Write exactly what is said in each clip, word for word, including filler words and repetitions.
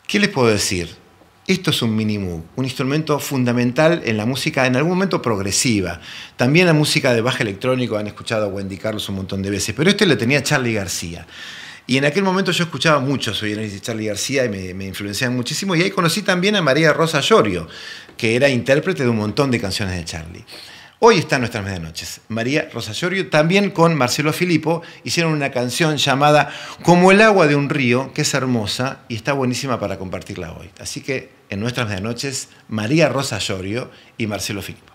¿Qué les puedo decir? Esto es un mini moog, un instrumento fundamental en la música, en algún momento progresiva. También la música de bajo electrónico, han escuchado a Wendy Carlos un montón de veces, pero este lo tenía Charly García. Y en aquel momento yo escuchaba mucho, soy de Charly García y me, me influenciaban muchísimo. Y ahí conocí también a María Rosa Llorio, que era intérprete de un montón de canciones de Charly. Hoy está en nuestras medianoches. María Rosa Llorio, también con Marcelo Filippo, hicieron una canción llamada Como el agua de un río, que es hermosa y está buenísima para compartirla hoy. Así que en nuestras medianoches, María Rosa Llorio y Marcelo Filippo.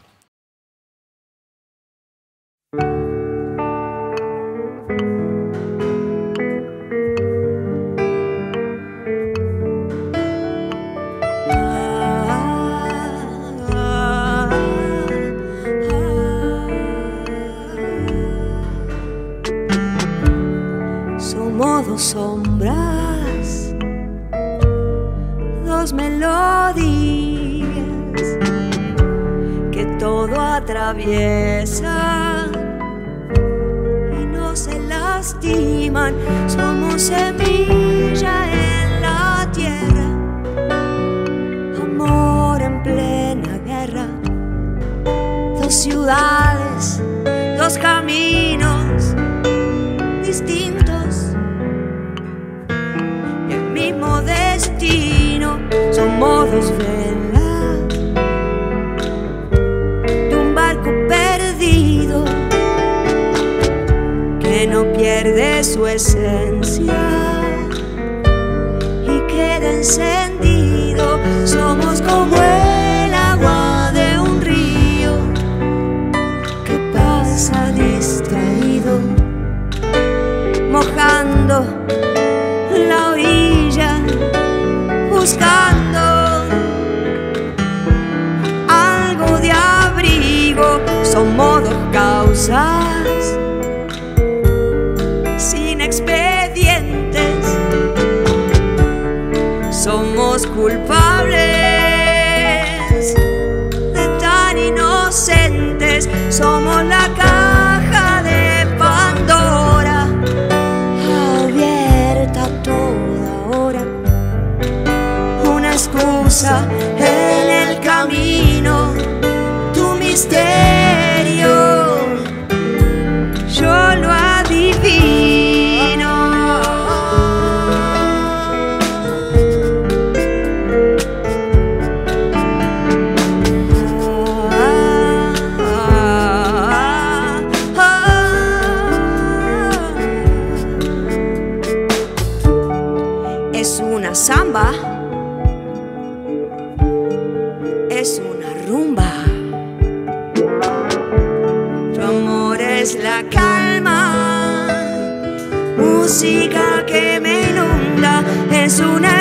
Dos sombras, dos melodías que todo atraviesan y no se lastiman. Somos semilla en la tierra, amor en plena guerra. Dos ciudades, dos caminos distintos, destino. Somos dos velas de un barco perdido que no pierde su esencia y queda encendido. Somos como el agua de un río que pasa distraído, mojando la orilla, buscando algo de abrigo. Somos dos causas sin expedientes, somos culpables de tan inocentes. Somos la caja de Pandora, abierta a toda hora, una excusa en el camino, tu misterio, yo lo adivino. Es una samba, es una rumba. Tu amor es la calma, música que me inunda. Es una